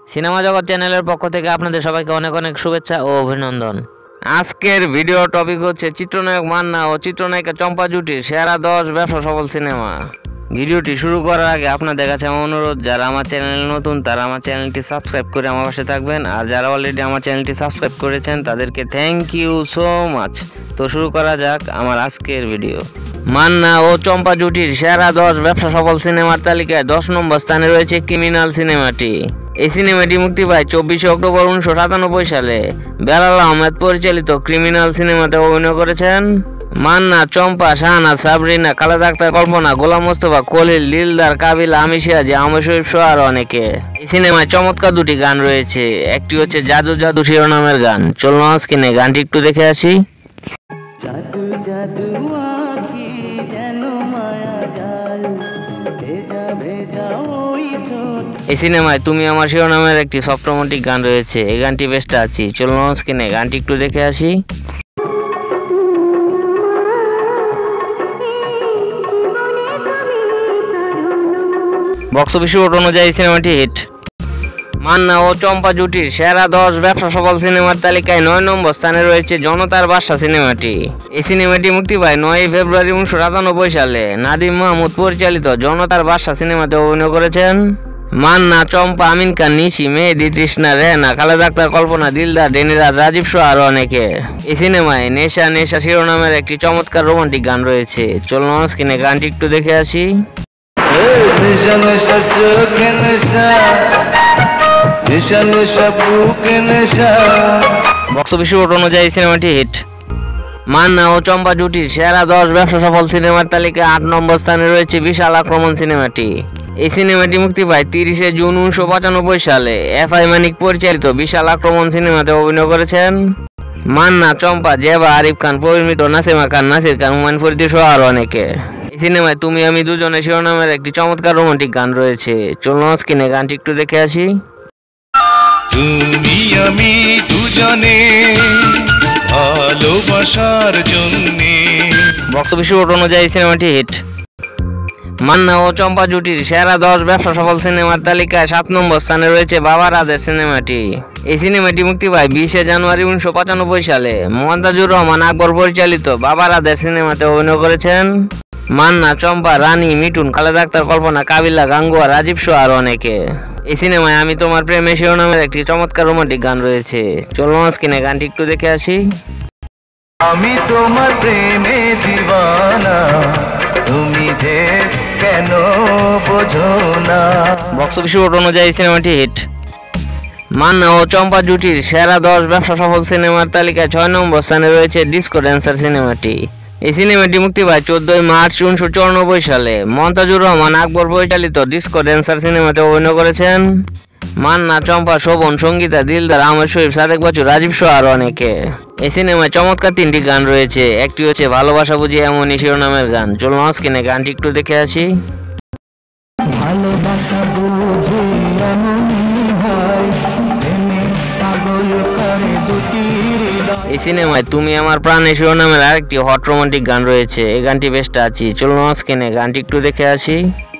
Cinema জগৎ চ্যানেলের পক্ষ থেকে আপনাদের সবাইকে অনেক অনেক শুভেচ্ছা ও অভিনন্দন। আজকের ভিডিও টপিক হচ্ছে চিত্রনায়ক মান্না ও চিত্রনায়িকা চম্পা জুটির সেরা 10 ব্যবসা সফল সিনেমা। ভিডিওটি শুরু করার আগে আপনাদের কাছে আমার অনুরোধ, যারা আমার চ্যানেলে নতুন তারা আমার চ্যানেলটি সাবস্ক্রাইব করে আমার পাশে থাকবেন, আর যারা অলরেডি আমার চ্যানেলটি সাবস্ক্রাইব করেছেন তাদেরকে থ্যাংক ইউ সো মাচ। তো শুরু করা যাক আমার আজকের ভিডিও। মান্না ও চম্পা জুটির সেরা 10 ব্যবসা সফল সিনেমার তালিকায় 10 নম্বর স্থানে রয়েছে ক্রিমিনাল সিনেমাটি। এই সিনেমাটি মুক্তি পায় 24 অক্টোবর 1997 সালে। বেলাল আহমেদ পরিচালিত ক্রিমিনাল সিনেমাতে অভিনয় করেছেন মান্না, চম্পা, শাহনাজ, সাবরিনা, খালেদা আক্তার, কল্পনা, গোলাম মোস্তফা, খলিল, দিলদার, কাবিলা, আমি সিরাজি, আহমেদ শরীফ সহ আরো অনেকে। এই সিনেমায় চমৎকার দুটি গান রয়েছে, একটি হচ্ছে জাদু জাদু শিরোনামের গান। চলুন স্ক্রিনে গানটি একটু দেখে আসি। জাদু জাদু আঁখি যেন মায়া জাল, ভেজা ভেজা ওই ঠোঁট। এই সিনেমায় তুমি আমার শিরোনামের একটি সফট রোমান্টিক গান রয়েছে, এই গানটি বেশ টাচি। চলুন স্ক্রিনে গানটি একটু দেখে আসি। বক্স অফিস রিপোর্ট অনুযায়ী সিনেমাটি হিট। মান্না ও চম্পা জুটির সেরা 10 ব্যবসা সফল সিনেমার তালিকায় 9 নম্বর স্থানে রয়েছে জনতার বাদশা সিনেমাটি। এই সিনেমাটি মুক্তি পায় 9 ফেব্রুয়ারি 1997 সালে। নাদিম মাহমুদ পরিচালিত জনতার বাদশা সিনেমাতে অভিনয় করেছেন মান্না, চম্পা, আমিন খান, নিশি, মেহেদি, তৃষ্ণা, রেহানা, খালেদা আক্তার, কল্পনা, দিলদার, ডেনিরাজ, রাজীব সহ আরো অনেকে। এই সিনেমায় নেশা নেশা শিরোনামের একটি চমৎকার রোমান্টিক গান রয়েছে। চলুন স্ক্রিনে গানটি একটু দেখে আসি। বক্স অফিস রিপোর্ট অনুযায়ী সিনেমাটি হিট। মান্না ও চম্পা জুটির সেরা 10 ব্যবসা সফল সিনেমার তালিকায় 8 নম্বর স্থানে রয়েছে বিশাল আক্রমণ সিনেমাটি। এই সিনেমাটি মুক্তি পায় 30 জুন 1995 সালে। এফআই মানিক পরিচালিত বিশাল আক্রমণ সিনেমাতে অভিনয় করেছেন মান্না, চম্পা, জেবা, আরিফ খান, পরিমিত, নাসিমা খান, নাসির খান, হুমায়ুন ফরিদি সহ আরো অনেকে। এই সিনেমায় তুমি আমি দুজনে শিরোনামের একটি চমৎকার রোমান্টিক গান রয়েছে। চলুন স্ক্রিনে গানটি একটু দেখে আসি। তুমি আমি দুজনে ভালোবাসার জন্যে। বক্স অফিস রিপোর্ট অনুযায়ী সিনেমাটি হিট। মান্না ও চম্পা জুটির সেরা 10 ব্যবসা সফল সিনেমার তালিকায় 7 নম্বর স্থানে রয়েছে বাবা রাজের সিনেমাটি। এই সিনেমাটি মুক্তি পায় 20 জানুয়ারি 1995 সালে। মন্তাজুর রহমান আকবর পরিচালিত বাবা রাজের সিনেমাতে অভিনয় করেছেন মান্না, চম্পা, রানী, মিঠুন, খালেদা আক্তার, কল্পনা, কাবিলা, গাঙ্গুয়া, রাজীব সহ আরো অনেকে। এই সিনেমায় আমি তোমার প্রেমে শিরোনামের একটি চমৎকার রোমান্টিক গান রয়েছে। চলুন স্ক্রিনে গানটি একটু দেখে আসি। আমি তোমার প্রেমে দিওয়ানা, তুমি যে কেন বোঝো না। বক্স অফিস রিপোর্ট অনুযায়ী সিনেমাটি হিট। মান্না ও চম্পা জুটির সেরা 10 ব্যবসা সফল সিনেমার তালিকায় 6 নম্বর স্থানে রয়েছে ডিস্কো ড্যান্সার সিনেমাটি। এই সিনেমাটি মুক্তি পায় 14 মার্চ 1994 সালে। মন্তাজুর রহমান আকবর পরিচালিত ডিস্কো ড্যান্সার সিনেমাতে অভিনয় করেছেন মান্না, চম্পা, শোভন, সঙ্গীতা, দিলদার, আহমেদ শরীফ, সাদেক বাচ্চু, রাজীব সহ আরো অনেকে। এই সিনেমায় চমৎকার 3টি গান রয়েছে, একটি হচ্ছে ভালোবাসা বুঝি এমনই শিরোনামের গান। চলুন স্ক্রিনে গানটি একটু দেখে আসি। ভালোবাসা বুঝি এমনই হয়, প্রেমে পাগল করে দুটি হৃদয়। এই সিনেমায় তুমি আমার প্রাণে শিরোনামের আরেকটি হট রোমান্টিক গান রয়েছে, এই গানটি বেশ টাচি। চলুন স্ক্রিনে গানটি একটু দেখে আসি।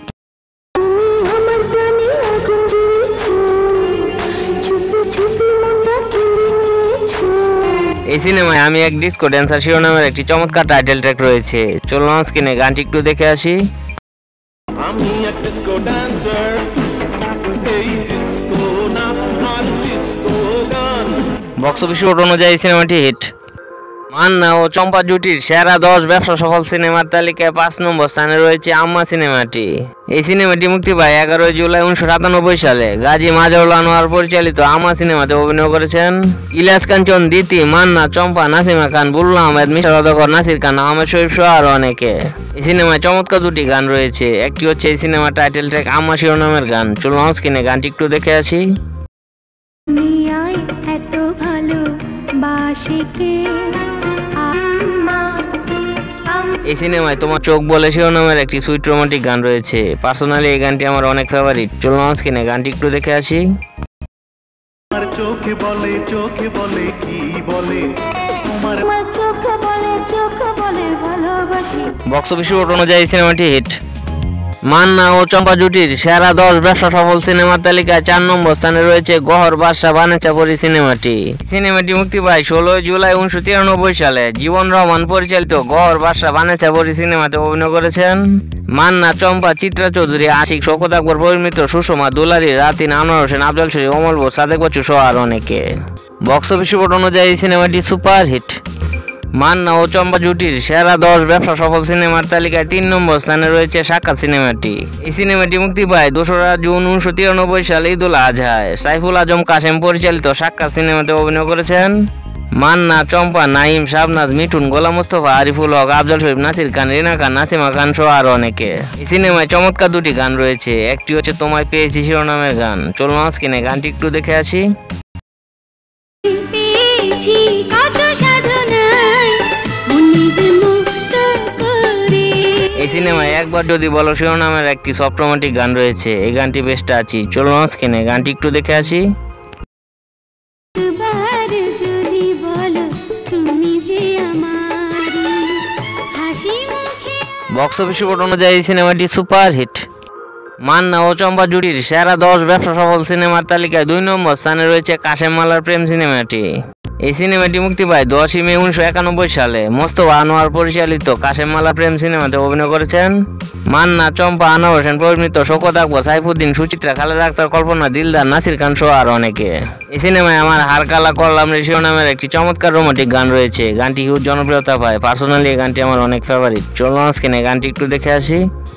এই সিনেমায় আমি এক ডিস্কো ড্যান্সার শিরোনামের একটি চমৎকার টাইটেল ট্র্যাক রয়েছে। চলুন স্ক্রিনে গানটি একটু দেখে আসি। আমি এক ডিস্কো ড্যান্সার, এই ডিস্কো না আর ডিস্কো গান। বক্স অফিস রিপোর্ট অনুযায়ী সিনেমাটি হিট। মান্না ও চম্পা জুটির সেরা 10 ব্যবসা সফল সিনেমার তালিকায় 5 নম্বর স্থানে রয়েছে আম্মা সিনেমাটি। এই সিনেমাটি মুক্তি পায় 11 জুলাই 1997 সালে। গাজী মাজহারুল আনোয়ার পরিচালিত আম্মা সিনেমাতে অভিনয় করেছেন ইলিয়াস কাঞ্চন, দিতি, মান্না, চম্পা, নাসিমা খান, বুল্লু আহমেদ, মিশা সওদাগর, নাসির খান, আহমেদ শরীফ সহ আরো অনেকে। এই সিনেমায় চমৎকার দুটি গান রয়েছে, একটি হচ্ছে এই সিনেমার টাইটেল ট্র্যাক আম্মা শিরোনামের গান। চলুন স্ক্রিনে গানটি একটু দেখে আসি। এত ভালোবাসিকে এই সিনেমায় তোমার চোখ বলে শিরোনামের একটি সুইট রোমান্টিক গান রয়েছে। পার্সোনালি এই গানটি আমার অনেক ফেভারিট। চলুন স্ক্রিনে গানটি একটু দেখে আসি। তোমার চোখে বলে কি বলে, তোমার চোখ বলে ভালোবাসি। বক্স অফিস রিপোর্ট অনুযায়ী সিনেমাটি হিট। মান্না ও চম্পা জুটির সেরা 10 ব্যবসা সফল সিনেমার তালিকায় 4 নম্বর স্থানে রয়েছে গহর বাদশা বানেচা পরি সিনেমাটি। সিনেমাটি মুক্তি পায় 16 জুলাই 1993 সালে। জীবন রহমান পরিচালিত গহর বাদশা বানেচা পরি সিনেমাতে অভিনয় করেছেন মান্না, চম্পা, চিত্রা চৌধুরী, আশিক, শওকত আকবর, পরিমিত্র, সুষমা, দুলারি, রাতিন, আনোয়ার হোসেন, আফজাল শরীফ, অমল বোস, সাদেক বচ্চু সহ আর অনেকে। বক্স অফিস রিপোর্ট অনুযায়ী সিনেমাটি সুপারহিট। মান্না ও চম্পা জুটির সেরা 10 ব্যবসা সফল সিনেমার তালিকায় 3 নম্বর স্থানে রয়েছে সাক্ষাৎ সিনেমাটি। এই সিনেমাটি মুক্তি পায় 2রা জুন 1993 সালে ঈদুল আজহায়। সাইফুল আজম কাশেম পরিচালিত সাক্ষাৎ সিনেমাতে অভিনয় করেছেন মান্না, চম্পা, নাইম, শাবনাজ, মিঠুন, গোলাম মুস্তফা, আরিফুল হক, আফজাল শরীফ, নাসির খান, রিনা খান, নাসিমা খান সহ আর অনেকে। এই সিনেমায় চমৎকার 2টি গান রয়েছে। একটি হচ্ছে তোমায় পেয়েছি শিরোনামের গান। চলুন স্ক্রিনে গানটি একটু দেখে আসি। এই সিনেমায় একবার যদি বলো শিরোনামের একটি সফট রোমান্টিক গান রয়েছে। এই গানটি বেশ টাচি। চলুন স্ক্রিনে গানটি একটু দেখে আসি। বক্স অফিস রিপোর্ট অনুযায়ী সিনেমাটি সুপারহিট। মান্না ও চম্পা জুটির সেরা 10 ব্যবসা সফল সিনেমার তালিকায় 2 নম্বর স্থানে রয়েছে কাশেম মালার প্রেম সিনেমাটি। এই সিনেমাটি মুক্তি পায় 10 মে 1991 সালে। মোস্তফা আনোয়ার পরিচালিত কাশেম মালার প্রেম সিনেমাতে অভিনয় করেছেন মান্না, চম্পা, আনোয়ার হোসেন, পরিমিত্র, শওকত আকবর, সাইফুদ্দিন, সুচিত্রা, খালেদা আক্তার, কল্পনা, দিলদার, নাসির খান সহ আর অনেকে। এই সিনেমায় আমার হার কালা করলাম রে শিরোনামের একটি চমৎকার রোমান্টিক গান রয়েছে। গানটি খুব জনপ্রিয়তা পায়। পার্সোনালি এই গানটি আমার অনেক ফেভারিট। চলুন স্ক্রিনে গানটি একটু দেখে আসি।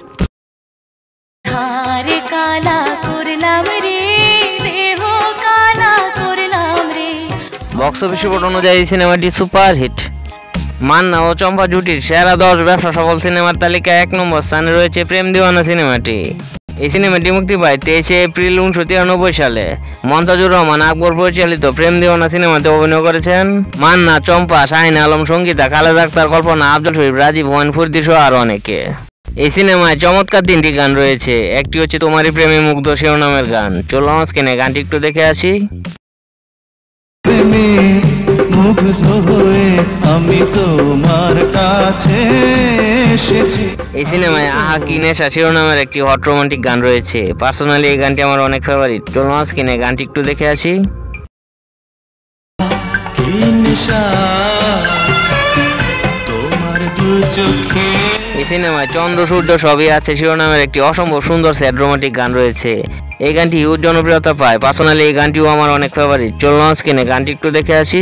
বক্স অফিস রিপোর্ট অনুযায়ী সিনেমাটি সুপারহিট। মান্না ও চম্পা জুটির সেরা 10 ব্যবসা সফল সিনেমার তালিকায় 1 নম্বর স্থানে রয়েছে প্রেম দিওয়ানা সিনেমাটি। এই সিনেমাটি মুক্তি পায় 23 এপ্রিল 1993 সালে। মন্তাজুর রহমান আকবর পরিচালিত প্রেম দিওয়ানা সিনেমাতে অভিনয় করেছেন মান্না, চম্পা, শাহিন আলম, সঙ্গীতা, খালেদা আক্তার, কল্পনা, আফজাল শরীফ, রাজীব, হুমায়ুন ফুরদি সহ আর অনেকে। এই সিনেমায় চমৎকার 3টি গান রয়েছে। একটি হচ্ছে তোমারই প্রেমে মুগ্ধ শিরোনামের গান। চলুন স্ক্রিনে গানটি একটু দেখে আসি। আমি তোমার কাছে এসেছি। এই সিনেমায় আহা কি নেশা শিরোনামের একটি হট রোমান্টিক গান রয়েছে। পার্সোনালি এই গানটি আমার অনেক ফেভারিট। চলুন স্ক্রিনে গানটি একটু দেখে আসি। কি নেশা তোমার দু চোখে। এই সিনেমায় চন্দ্র সূর্য সবই আছে শিরোনামের একটি অসম্ভব সুন্দর স্যাড রোমান্টিক গান রয়েছে। এই গানটি হিউজ জনপ্রিয়তা পায়। পার্সোনালি এই গানটিও আমার অনেক ফেভারিট। চলুন স্ক্রিনে গানটি একটু দেখে আসি।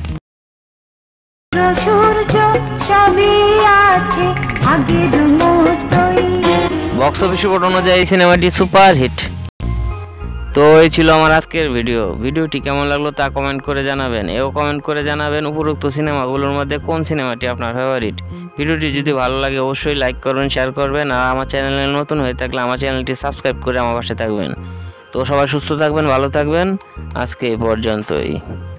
বক্স অফিস রিপোর্ট অনুযায়ী সিনেমাটি সুপারহিট। তো এই ছিল আমার আজকের ভিডিওটি কেমন লাগলো তা কমেন্ট করে জানাবেন। এও কমেন্ট করে জানাবেন উপরোক্ত সিনেমাগুলোর মধ্যে কোন সিনেমাটি আপনার ফেভারিট। ভিডিওটি যদি ভালো লাগে অবশ্যই লাইক করবেন, শেয়ার করবেন। আর আমার চ্যানেলে নতুন হয়ে থাকলে আমার চ্যানেলটি সাবস্ক্রাইব করে আমার পাশে থাকবেন। তো সবাই সুস্থ থাকবেন, ভালো থাকবেন। আজকে এই পর্যন্তই।